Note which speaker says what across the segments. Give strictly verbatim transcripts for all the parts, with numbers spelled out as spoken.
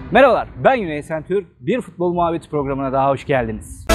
Speaker 1: Merhabalar, ben Yunus Sentür. Bir futbol muhabbeti programına daha hoş geldiniz.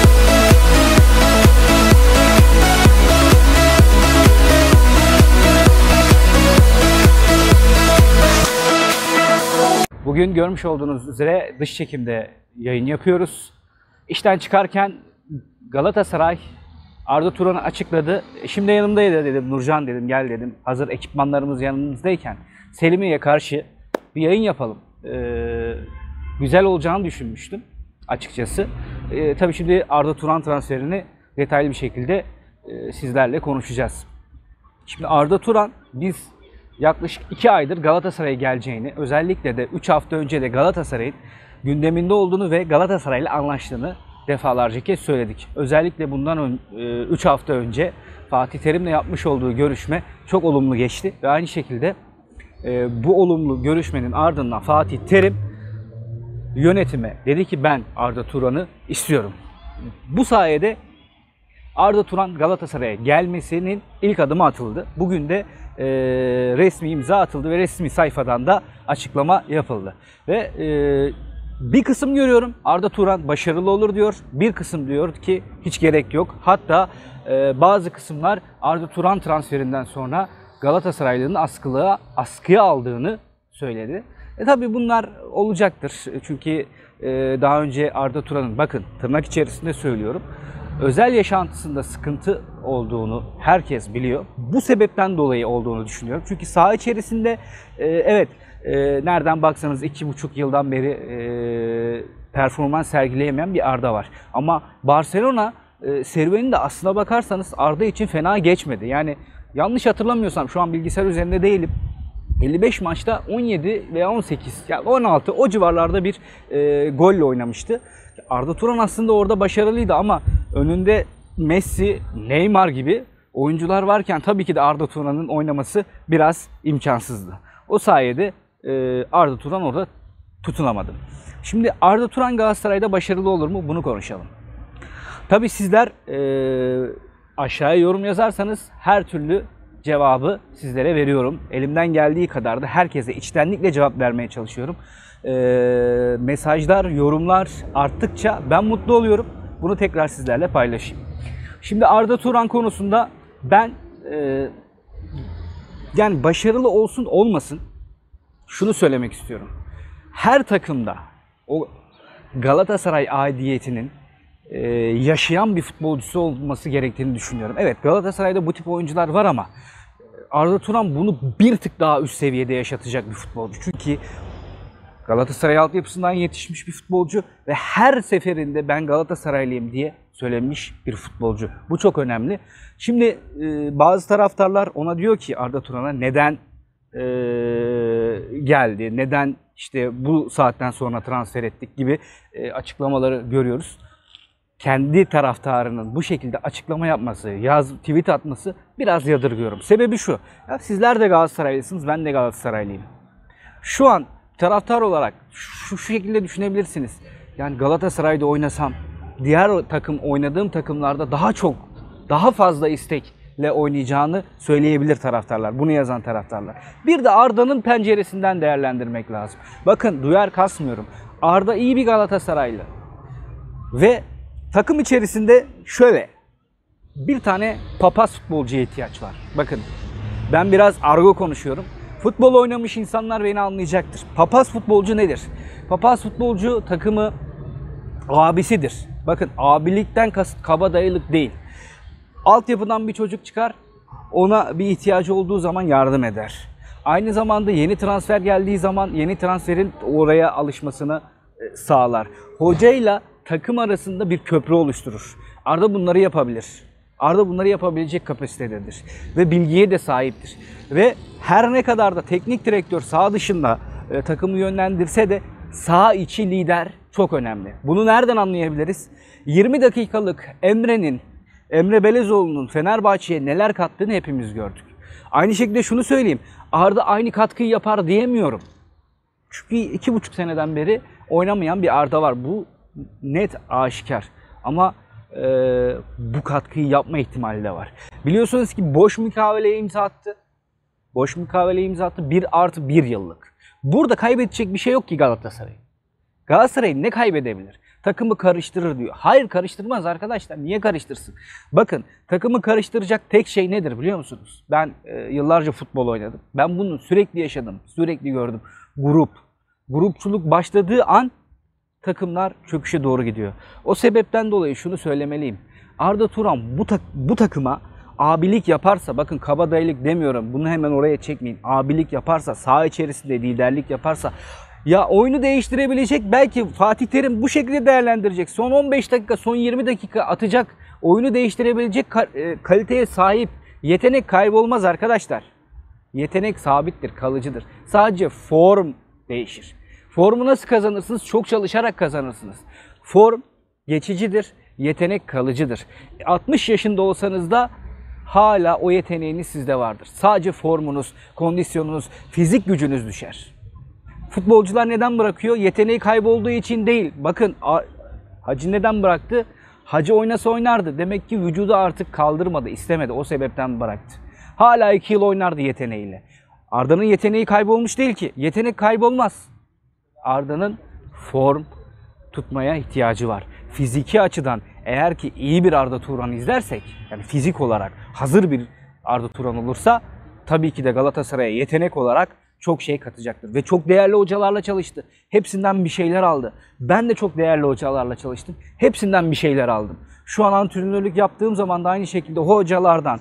Speaker 1: Bugün görmüş olduğunuz üzere dış çekimde yayın yapıyoruz. İşten çıkarken Galatasaray Arda Turan'ı açıkladı. Şimdi yanımdaydı dedim, Nurcan dedim, gel dedim. Hazır ekipmanlarımız yanımızdayken Selimiye'ye karşı bir yayın yapalım. Ee, güzel olacağını düşünmüştüm açıkçası. Ee, tabii şimdi Arda Turan transferini detaylı bir şekilde e, sizlerle konuşacağız. Şimdi Arda Turan, biz yaklaşık iki aydır Galatasaray'a geleceğini, özellikle de üç hafta önce de Galatasaray'ın gündeminde olduğunu ve Galatasaray'la anlaştığını defalarca kez söyledik. Özellikle bundan üç hafta önce Fatih Terim'le yapmış olduğu görüşme çok olumlu geçti ve aynı şekilde e, bu olumlu görüşmenin ardından Fatih Terim yönetime dedi ki ben Arda Turan'ı istiyorum. Bu sayede Arda Turan Galatasaray'a gelmesinin ilk adımı atıldı. Bugün de e, resmi imza atıldı ve resmi sayfadan da açıklama yapıldı. Ve e, bir kısım görüyorum Arda Turan başarılı olur diyor. Bir kısım diyor ki hiç gerek yok. Hatta e, bazı kısımlar Arda Turan transferinden sonra Galatasaraylı'nın askılığa, askıya aldığını söyledi. E tabi bunlar olacaktır. Çünkü e, daha önce Arda Turan'ın, bakın tırnak içerisinde söylüyorum, özel yaşantısında sıkıntı olduğunu herkes biliyor. Bu sebepten dolayı olduğunu düşünüyorum. Çünkü saha içerisinde e, evet e, nereden baksanız iki buçuk yıldan beri e, performans sergileyemeyen bir Arda var. Ama Barcelona e, serüveni de aslına bakarsanız Arda için fena geçmedi. Yani yanlış hatırlamıyorsam, şu an bilgisayar üzerinde değilim, elli beş maçta on yedi veya on sekiz, yani on altı o civarlarda bir e, golle oynamıştı. Arda Turan aslında orada başarılıydı ama önünde Messi, Neymar gibi oyuncular varken tabii ki de Arda Turan'ın oynaması biraz imkansızdı. O sayede e, Arda Turan orada tutunamadı. Şimdi Arda Turan Galatasaray'da başarılı olur mu? Bunu konuşalım. Tabii sizler e, aşağıya yorum yazarsanız her türlü cevabı sizlere veriyorum. Elimden geldiği kadar da herkese içtenlikle cevap vermeye çalışıyorum. Ee, mesajlar, yorumlar arttıkça ben mutlu oluyorum. Bunu tekrar sizlerle paylaşayım. Şimdi Arda Turan konusunda ben e, yani başarılı olsun olmasın şunu söylemek istiyorum. Her takımda o Galatasaray aidiyetinin e, yaşayan bir futbolcusu olması gerektiğini düşünüyorum. Evet, Galatasaray'da bu tip oyuncular var ama Arda Turan bunu bir tık daha üst seviyede yaşatacak bir futbolcu. Çünkü Galatasaray altyapısından yetişmiş bir futbolcu ve her seferinde ben Galatasaraylıyım diye söylemiş bir futbolcu. Bu çok önemli. Şimdi e, bazı taraftarlar ona diyor ki Arda Turan'a neden e, geldi, neden işte bu saatten sonra transfer ettik gibi e, açıklamaları görüyoruz. Kendi taraftarının bu şekilde açıklama yapması, yaz, tweet atması biraz yadırgıyorum. Sebebi şu, ya sizler de Galatasaraylısınız, ben de Galatasaraylıyım. Şu an taraftar olarak şu, şu şekilde düşünebilirsiniz. Yani Galatasaray'da oynasam, diğer takım oynadığım takımlarda daha çok, daha fazla istekle oynayacağını söyleyebilir taraftarlar. Bunu yazan taraftarlar. Bir de Arda'nın penceresinden değerlendirmek lazım. Bakın, duyar kasmıyorum. Arda iyi bir Galatasaraylı. Ve takım içerisinde şöyle bir tane papaz futbolcuya ihtiyaç var. Bakın, ben biraz argo konuşuyorum. Futbol oynamış insanlar beni anlayacaktır. Papaz futbolcu nedir? Papaz futbolcu takımı abisidir. Bakın, abilikten kasıt kabadayılık değil. Altyapıdan bir çocuk çıkar, ona bir ihtiyacı olduğu zaman yardım eder. Aynı zamanda yeni transfer geldiği zaman yeni transferin oraya alışmasını sağlar. Hocayla takım arasında bir köprü oluşturur. Arda bunları yapabilir. Arda bunları yapabilecek kapasitededir. Ve bilgiye de sahiptir. Ve her ne kadar da teknik direktör saha dışında e, takımı yönlendirse de saha içi lider çok önemli. Bunu nereden anlayabiliriz? yirmi dakikalık Emre'nin, Emre Belezoğlu'nun Fenerbahçe'ye neler kattığını hepimiz gördük. Aynı şekilde şunu söyleyeyim. Arda aynı katkıyı yapar diyemiyorum. Çünkü iki buçuk seneden beri oynamayan bir Arda var. Bu net aşikar. Ama e, bu katkıyı yapma ihtimali de var. Biliyorsunuz ki boş mukaveleye imza attı. Boş mukaveleye imza attı. bir artı bir yıllık. Burada kaybedecek bir şey yok ki Galatasaray. Galatasaray ne kaybedebilir? Takımı karıştırır diyor. Hayır, karıştırmaz arkadaşlar. Niye karıştırsın? Bakın, takımı karıştıracak tek şey nedir biliyor musunuz? Ben e, yıllarca futbol oynadım. Ben bunu sürekli yaşadım. Sürekli gördüm. Grup. Grupçuluk başladığı an takımlar çöküşe doğru gidiyor. O sebepten dolayı şunu söylemeliyim. Arda Turan bu, tak bu takıma abilik yaparsa, bakın kabadayılık demiyorum, bunu hemen oraya çekmeyin. Abilik yaparsa, saha içerisinde liderlik yaparsa, ya oyunu değiştirebilecek, belki Fatih Terim bu şekilde değerlendirecek. Son on beş dakika, son yirmi dakika atacak, oyunu değiştirebilecek kaliteye sahip, yetenek kaybolmaz arkadaşlar. Yetenek sabittir, kalıcıdır. Sadece form değişir. Formu nasıl kazanırsınız? Çok çalışarak kazanırsınız. Form geçicidir, yetenek kalıcıdır. altmış yaşında olsanız da hala o yeteneğiniz sizde vardır. Sadece formunuz, kondisyonunuz, fizik gücünüz düşer. Futbolcular neden bırakıyor? Yeteneği kaybolduğu için değil. Bakın Hacı neden bıraktı? Hacı oynasa oynardı. Demek ki vücudu artık kaldırmadı, istemedi. O sebepten bıraktı. Hala iki yıl oynardı yeteneğiyle. Arda'nın yeteneği kaybolmuş değil ki. Yetenek kaybolmaz. Arda'nın form tutmaya ihtiyacı var. Fiziki açıdan eğer ki iyi bir Arda Turan izlersek, yani fizik olarak hazır bir Arda Turan olursa, tabii ki de Galatasaray'a yetenek olarak çok şey katacaktır. Ve çok değerli hocalarla çalıştı. Hepsinden bir şeyler aldı. Ben de çok değerli hocalarla çalıştım. Hepsinden bir şeyler aldım. Şu an antrenörlük yaptığım zaman da aynı şekilde hocalardan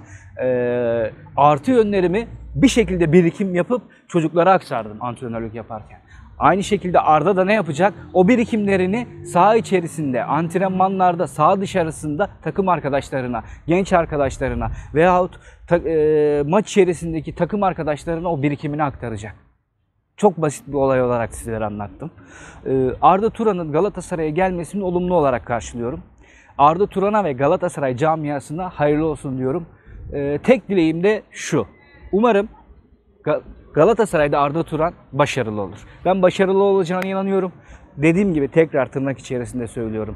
Speaker 1: e, artı yönlerimi bir şekilde birikim yapıp çocuklara aktardım antrenörlük yaparken. Aynı şekilde Arda da ne yapacak? O birikimlerini saha içerisinde, antrenmanlarda, saha dışarısında takım arkadaşlarına, genç arkadaşlarına veyahut ta, e, maç içerisindeki takım arkadaşlarına o birikimini aktaracak. Çok basit bir olay olarak sizlere anlattım. E, Arda Turan'ın Galatasaray'a gelmesini olumlu olarak karşılıyorum. Arda Turan'a ve Galatasaray camiasına hayırlı olsun diyorum. E, tek dileğim de şu. Umarım Galatasaray'da Arda Turan başarılı olur. Ben başarılı olacağına inanıyorum. Dediğim gibi tekrar tırnak içerisinde söylüyorum.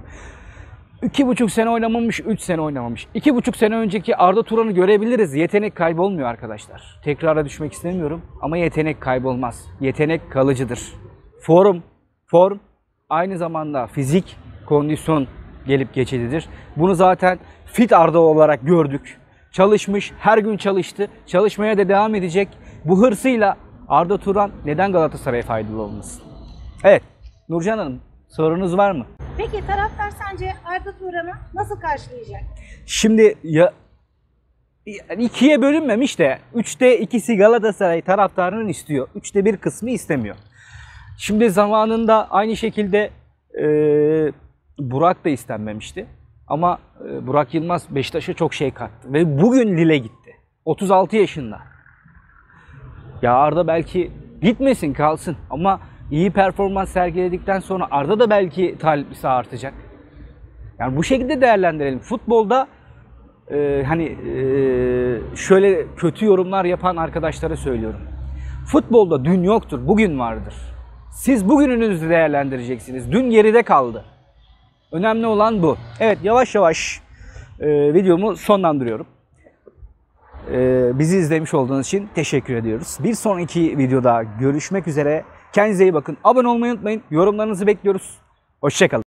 Speaker 1: İki buçuk sene oynamamış, üç sene oynamamış. İki buçuk sene önceki Arda Turan'ı görebiliriz. Yetenek kaybolmuyor arkadaşlar. Tekrara düşmek istemiyorum ama yetenek kaybolmaz. Yetenek kalıcıdır. Form, form aynı zamanda fizik, kondisyon gelip geçicidir. Bunu zaten fit Arda olarak gördük. Çalışmış, her gün çalıştı. Çalışmaya da devam edecek. Bu hırsıyla Arda Turan neden Galatasaray'a faydalı olmasın? Evet, Nurcan Hanım, sorunuz var mı?
Speaker 2: Peki taraftar sence Arda Turan'ı nasıl karşılayacak?
Speaker 1: Şimdi ya ikiye bölünmemiş de üçte ikisi Galatasaray taraftarının istiyor. Üçte bir kısmı istemiyor. Şimdi zamanında aynı şekilde e, Burak da istenmemişti. Ama e, Burak Yılmaz Beşiktaş'a çok şey kattı. Ve bugün Lille gitti. otuz altı yaşında. Ya Arda belki gitmesin, kalsın. Ama iyi performans sergiledikten sonra Arda da belki talipsi artacak. Yani bu şekilde değerlendirelim. Futbolda e, hani e, şöyle kötü yorumlar yapan arkadaşlara söylüyorum. Futbolda dün yoktur, bugün vardır. Siz bugününüzü değerlendireceksiniz. Dün geride kaldı. Önemli olan bu. Evet, yavaş yavaş e, videomu sonlandırıyorum. E, bizi izlemiş olduğunuz için teşekkür ediyoruz. Bir sonraki videoda görüşmek üzere. Kendinize iyi bakın. Abone olmayı unutmayın. Yorumlarınızı bekliyoruz. Hoşça kalın.